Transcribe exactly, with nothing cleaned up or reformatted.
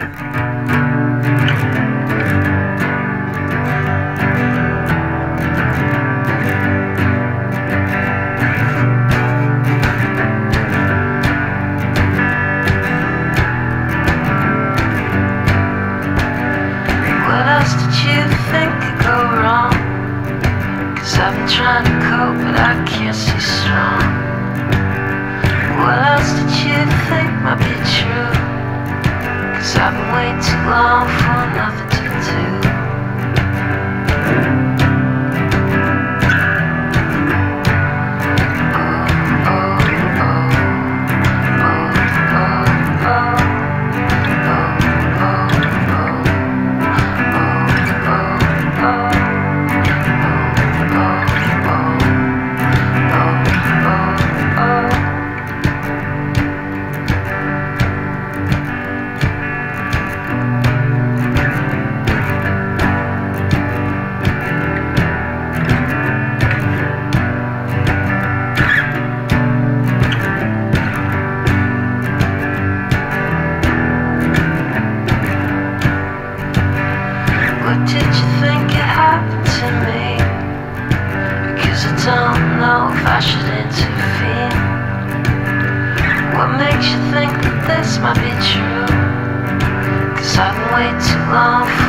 I've been trying to cope, but I can't see strong. What else did you think might be true? Cause I've been waiting too long for nothing to do. What did you think had happened to me? Because I don't know if I should intervene. What makes you think that this might be true? Cause I've been waiting too long